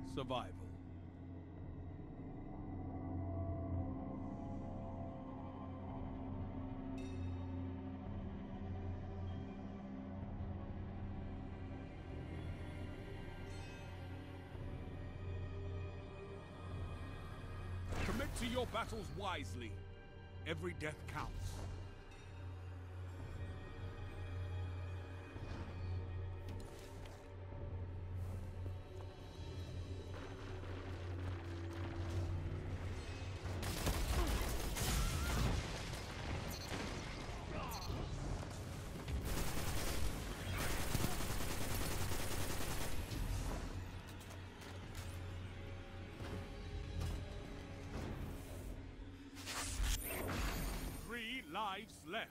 survival. Commit to your battles wisely. Every death counts. Lives left.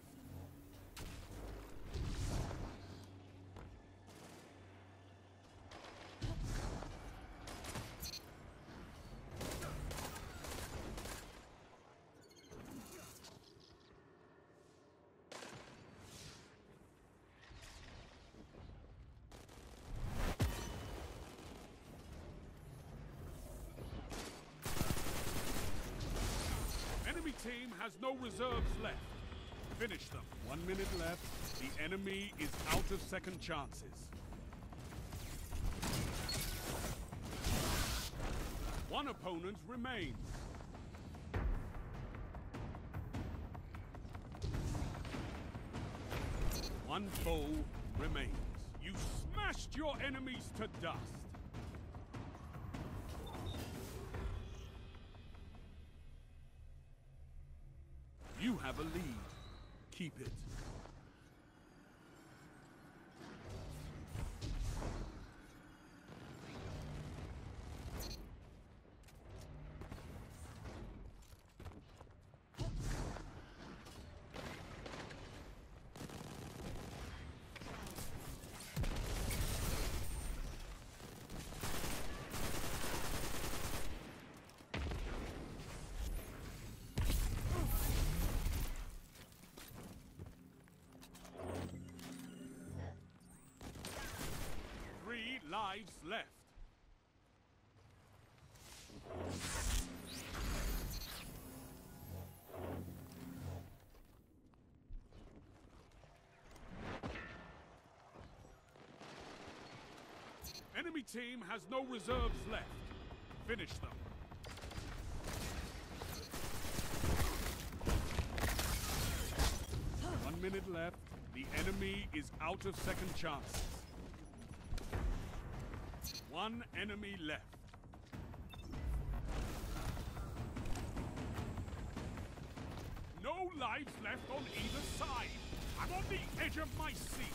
Enemy team has no reserves left. Finish them. 1 minute left. The enemy is out of second chances. One opponent remains. One foe remains. You smashed your enemies to dust. You have a lead. Keep it. Lives left. Enemy team has no reserves left. Finish them. One minute left. The enemy is out of second chances. One enemy left. No lives left on either side. I'm on the edge of my seat.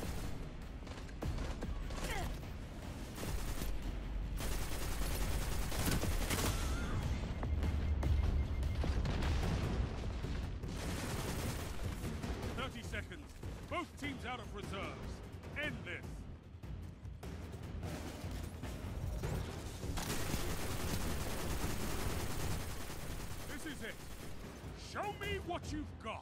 Seconds. Both teams out of reserves. End this. This is it. Show me what you've got.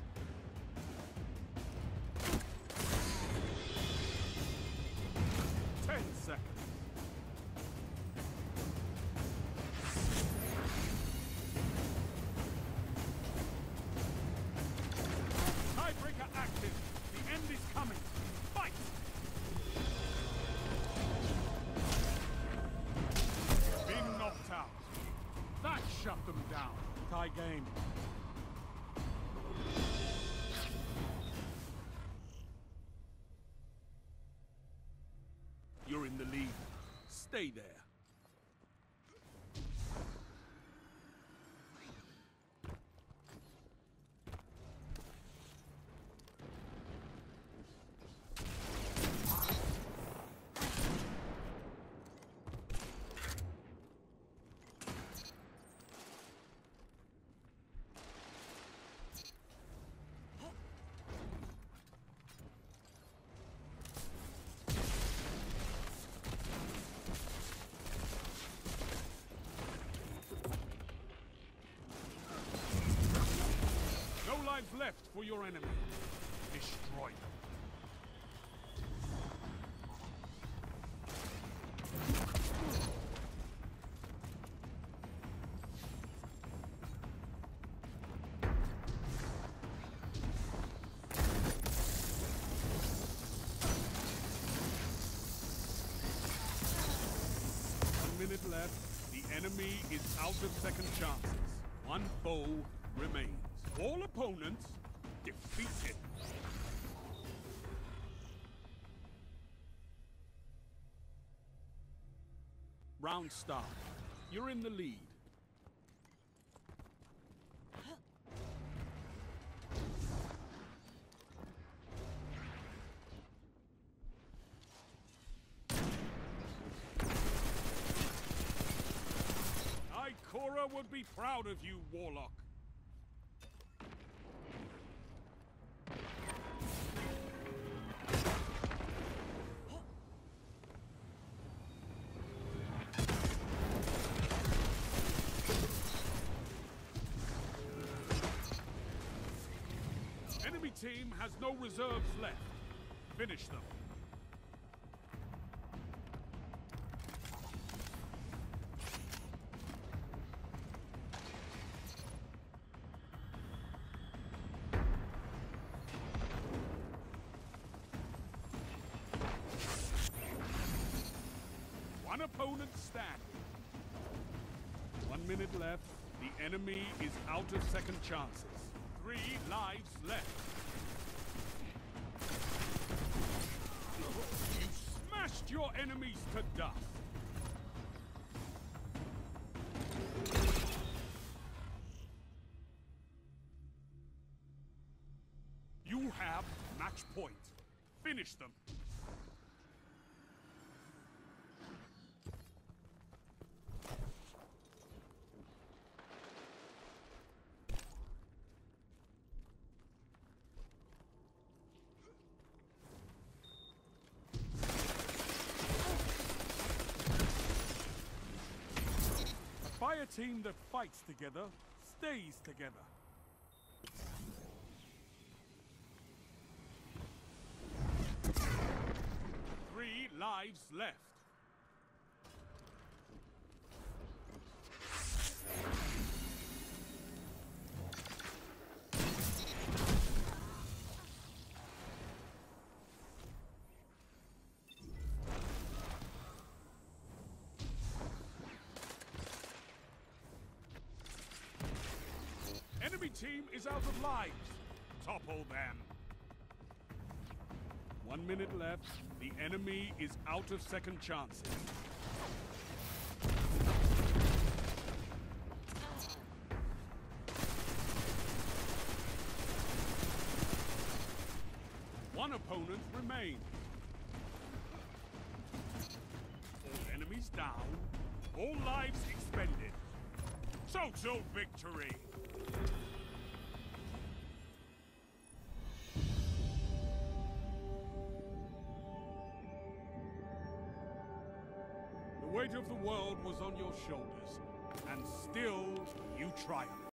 Ten seconds. Active. The end is coming. Fight! Been knocked out. That shut them down. Tie game. You're in the lead. Stay there. Lives left for your enemy. Destroy them. left. The enemy is out of second chances. One foe remains. All opponents defeated. Round start. You're in the lead. Ikora would be proud of you, Warlock. Enemy team has no reserves left. Finish them. One opponent standing. 1 minute left. The enemy is out of second chances. 3 lives left. You smashed your enemies to dust. You have match point. Finish them. A team that fights together stays together. Three lives left. Enemy team is out of lives. Topple them. 1 minute left. The enemy is out of second chances. One opponent remains. All enemies down. All lives expended. Total victory. The weight of the world was on your shoulders, and still you triumphed.